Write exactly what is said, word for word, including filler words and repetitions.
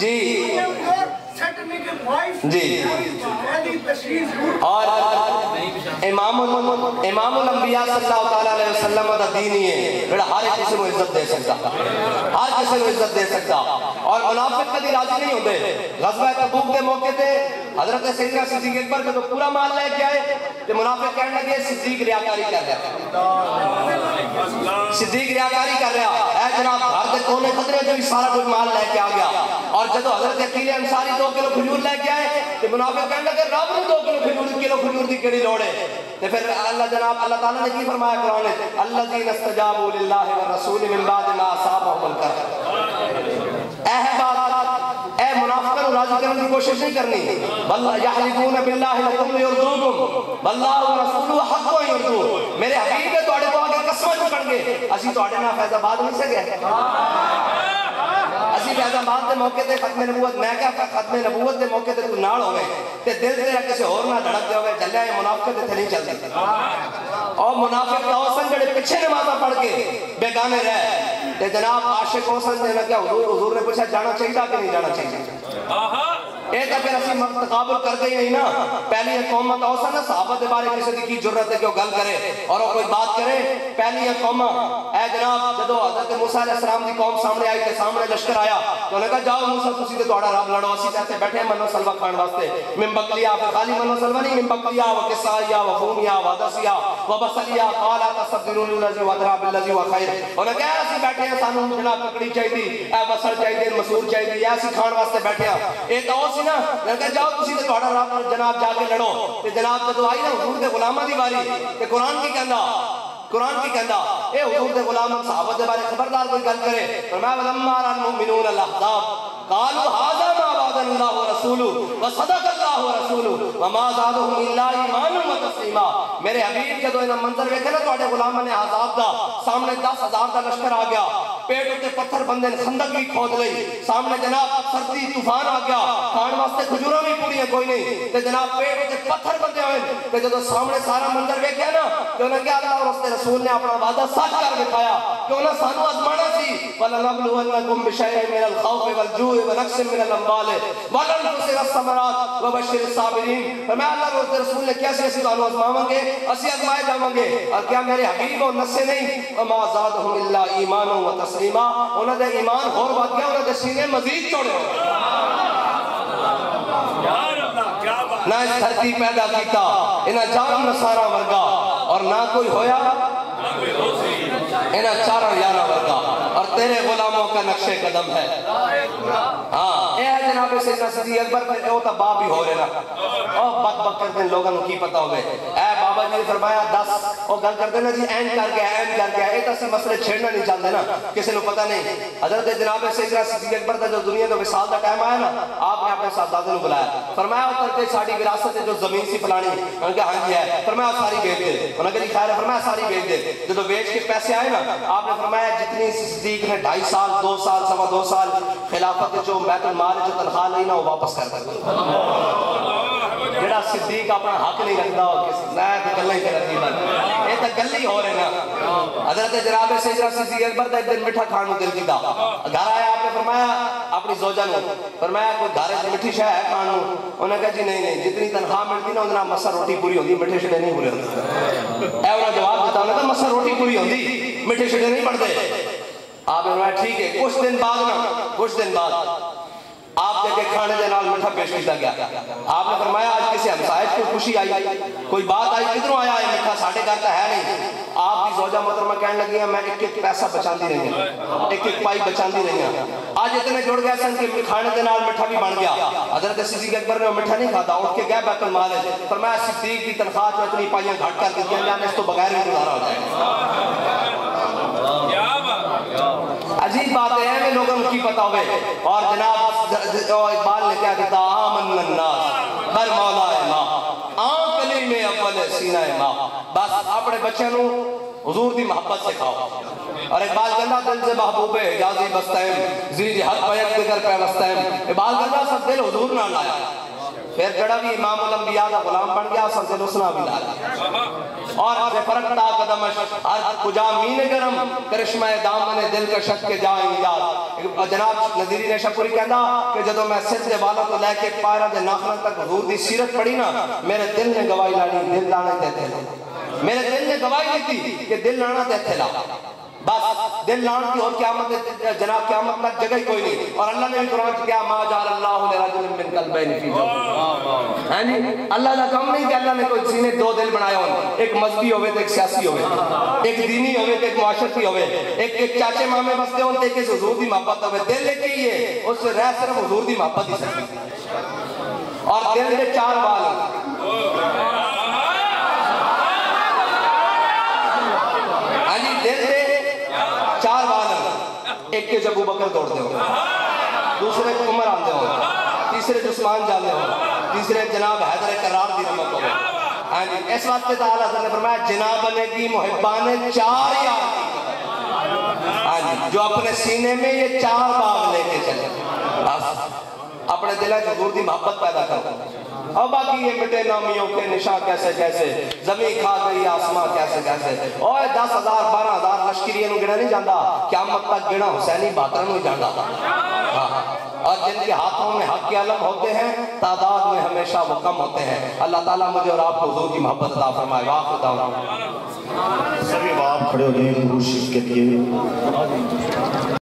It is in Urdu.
جی جی اور امام امام الانبیاء صلی اللہ تعالیٰ علیہ وسلم دا دین ہی ہے جڑا ہر کسی کو عزت دے سکتا ہر کسی کو عزت دے سکتا اور منافق کبھی راضی نہیں ہوتے غزوہ تبوک کے موقع تے حضرت سیدنا صدیق اکبر جب پورا مال لے کے آئے تو منافق کہنے لگے صدیق ریاکاری کر رہا صدیق ریاکاری کر رہا اے جناب گھر دے کونے خطرے جو بھی سارا کچھ مال لے کے آ گیا اور جب حضرت عقیل انصاری دو کلو کھجور لے کے آئے تو منافق کہنے لگے رب نے دو کلو کھجور کلو کھجور دی کیڑی لوڑ ہے تو پھر اللہ جناب اللہ تعالیٰ نے کی فرمایا قرآن میں الذین استجابوا للہ والرسول من بعد ما اصابهم الکرب اے بات اے منافقوں راضی کرنے کی کوشش نہیں کرنی واللہ یحلفون باللہ لکم لیرضوکم واللہ ورسولہ حق یرضون میرے حبیب کے توڑے کو آگے قسمیں چکن گے اسی توڑے نہ فیض آباد نہیں سے گئے اسی فیض آباد دے موقع تے ختم نبوت میں کہا ختم نبوت دے موقع تے تو ناڑ ہوئے تے دل تیرا کسی اور نہ دھڑک دے ہوئے جلے آئے منافقت تے نہیں چلتی اور منافق کا حسن جڑے پچھے نمازہ پڑھ کے بیگانے رہے تے جناب عاشق حسن نے لگیا حضور حضور نے پوچھا جانا چاہیے کہ نہیں جانا چاہیے ایک دفعہ اسی تقابل کر گئی نہیں نا پہلی ایک قومت اوسا نا صحابہ دے بارے کسی کی جرت ہے کہ وہ گل کرے اور وہ کوئی بات کرے پہلی ایک قومت اے جناب جدو حضرت موسیٰ علیہ السلام دی قوم سامنے آئی تے سامنے لشکر آیا تو انہوں نے کہا جاؤ موسیٰ تسی تے توڑا رب لڑو اسی کہتے بیٹھے ہیں منو سلوہ کھان واسطے من بقلیا پھر خالی منو سلوہ نہیں من بقلیا و قصائیا و خونیا و دسیا و بسلیا قالا تصدرون اللذی و دراب اللذی و خیر انہوں نے کہا اسی بیٹھے ہیں سانو جناب پکڑی چاہی دی اے بسر چاہی دی مسور چاہی دی ایسی کھان واسطے بیٹھے ہیں ایک اوسی نا کہ جاؤ تسی تے توڑا رب جناب جا کے لڑو تے جناب جدو آئی نا حضور دے غلامہ دی باری تے قرآن کی کہندا قرآن کی کہندا اے حضور دے غلام صحابہ دے بارے خبردار کوئی گل کرے فرمایا ولما را المؤمنون الاحزاب قالوا هذا ما وعدنا الله ورسوله وصدق الله ورسوله وما زادهم الا ایمانا وتسلیما میرے حبیب جدو انہاں منظر ویکھے نا تواڈے غلاماں نے عذاب دا سامنے دس ہزار دا لشکر آ گیا پیٹ اتے پتھر بندے نے خندق بھی کھود لئی سامنے جناب سردی طوفان آ گیا کھان واسطے کھجوراں بھی پوری ہیں کوئی نہیں تے جناب پیٹ اتے پتھر بندے ہوئے تے جدو سامنے سارا منظر ویکھیا نا تے انہاں کہا اللہ اور اس کے رسول نے اپنا وعدہ سچ کر دکھایا کہ انہاں سانو آزمانا سی وَلَنَبْلُوَنَّكُمْ بِشَيْءٍ مِنَ الْخَوْفِ وَالْجُوعِ وَنَقْصٍ مِنَ الْأَمْوَالِ وَالْأَنفُسِ وَالثَّمَرَاتِ وَبَشِّرِ الصَّابِرِينَ فرمایا اللہ اور اس کے رسول نے کیسے اسی سانو آزماؤں گے اسی آزمائے جاؤں گے اور کیا میرے حبیب اور نسے نہیں وَمَا زَادَهُمْ إِلَّا إِيمَانًا وَتَسْلِيمًا انہوں نے ایمان اور بات کیا انہوں نے سینے مزید چھوڑے نہ اس دھرتی پیدا کیتا انہاں جان نصارہ ورگا اور نہ کوئی ہویا انہاں چارہ یارہ ورگا اور تیرے غلاموں کا نقش قدم ہے ہاں اے ہے جناب سیدنا صدیق اکبر پر اے باب بھی ہو رہے نا او بک بک کرتے ہیں لوگوں کی پتہ ہو گئے اے بابا جی نے فرمایا دس او گل کرتے نا جی این کر گیا این کر گیا اے تسی مسئلے چھیڑنا نہیں چاہتے نا کسی نے پتہ نہیں حضرت جناب سیدنا صدیق اکبر کا جو دنیا کا وصال کا ٹائم آیا نا آپ نے اپنے صاحبزادے نے بلایا فرمایا اتر کے ساری وراثت جو زمین سی فلانی انہوں نے کہا ہاں جی ہے فرمایا ساری بیچ دے انہوں نے کہا جی خیر ہے فرمایا ساری بیچ دے جب بیچ کے پیسے آئے نا آپ نے فرمایا جتنی صدیق نے ڈھائی سال دو سال سوا دو سال خلافت جو بیت المال جو تنخواہ نہیں نا وہ واپس کر دے جڑا صدیق اپنا حق نہیں رکھتا ہو کسی نہ تو گلیں کر رہی بات یہ تو گلی ہو رہے نا حضرت جناب سیدنا صدیق اکبر دا ایک دن مٹھا کھانو دل کیتا گھر آیا آپ نے فرمایا اپنی زوجہ نے فرمایا کوئی گھر ہے مٹھی شاہ ہے کھانو انہوں نے کہا جی نہیں نہیں جتنی تنخواہ ملتی نا اتنا مسا روٹی پوری ہوتی مٹھے شڈے نہیں پورے ہوتے اے انہوں نے جواب دیتا انہوں نے کہا مسا روٹی پوری ہوتی مٹھے شڈے نہیں پڑتے آپ نے فرمایا ٹھیک ہے کچھ دن بعد نا کچھ دن بعد آپ جگہ کھانے دے نال مٹھا پیش کیتا گیا آپ نے فرمایا آج کسی ہمسائے کو خوشی آئی کوئی بات آئی کدھروں آیا ہے مٹھا ساڑھے گھر تو ہے نہیں آپ کی زوجہ محترمہ کہنے لگی ہیں میں ایک ایک پیسہ بچاندی رہی ہوں ایک ایک پائی بچاندی رہی ہوں آج اتنے جڑ گیا سن کہ کھانے دے نال مٹھا بھی بن گیا حضرت صدیق اکبر نے مٹھا نہیں کھاتا اٹھ کے گیا بیت المال ہے فرمایا صدیق کی تنخواہ جو اتنی پائیاں گھٹ کر دیتی ہیں جانے اس تو بغیر بھی گزارا ہو جائے عجیب بات ہے میں لوگوں کی پتہ ہوئے اور جناب اقبال نے کیا کہتا آمن الناس بر مولا ماں آن کلی میں اول سینہ ماں بس اپنے بچے نو حضور دی محبت سکھاؤ اور اقبال کہنا دل سے محبوب ہے اجازی بستہم زیر حق بیت بگر پہ بستہم اقبال کہنا سب دل حضور نہ لایا پھر جڑا بھی امام الانبیاء دا غلام بن گیا اس سے رسنا بھی لا گیا اور فرق تا قدمش ہر کجا مین گرم کرشمہ دامن دل کا شک کے جائیں ایجاد جناب نظیری نے شکوری کہنا کہ جدو میں سر دے والا تو لے کے پائرہ دے ناخنہ تک حضور دی سیرت پڑھی نا میرے دل نے گواہی لانی دل لانا دیتے لے میرے دل نے گواہی دیتی کہ دل لانا دیتے لا بس دل لان کی اور قیامت جناب قیامت تک جگہ ہی کوئی نہیں اور اللہ نے بھی قرآن کیا ما جعل اللہ لرجل من قلبین فی جوفہ ہاں جی اللہ کا کام نہیں کہ اللہ نے کوئی سینے دو دل بنایا ہو ایک مذہبی ہوئے تو ایک سیاسی ہوئے ایک دینی ہوئے تو ایک معاشرتی ہوئے ایک ایک چاچے مامے بستے ہوں تو ایک اس حضور دی محبت ہوئے دل لے کے یہ اس سے رہ صرف حضور دی محبت ہی سکتی اور دل دے چار بال ہاں جی دل دے چار بال ایک کے ابو بکر دوڑ دے ہو دوسرے کو عمر آن دے ہو تیسرے عثمان جان دے ہو تیسرے جناب حیدر کرار دی رمک ہو اس واسطے تعالیٰ حضرت نے فرمایا جناب نے کی محبان چار یاد جو اپنے سینے میں یہ چار باغ لے کے چلے اپنے دلہ حضور دی محبت پیدا کرتا اور باقی یہ مٹے نامیوں کے نشاں کیسے کیسے زمین کھا گئی آسمان کیسے کیسے اور دس ہزار بارہ ہزار لشکریوں نے گنا نہیں جاندہ قیامت تک گنا حسینی باطرہ نہیں جاندہ تھا اور جن کے ہاتھوں میں حق کے علم ہوتے ہیں تعداد میں ہمیشہ وہ کم ہوتے ہیں اللہ تعالیٰ مجھے اور آپ کو حضور کی محبت عطا فرمائے واقع دعونا سبھی باپ کھڑے ہو جائیں حضور شریف کے لیے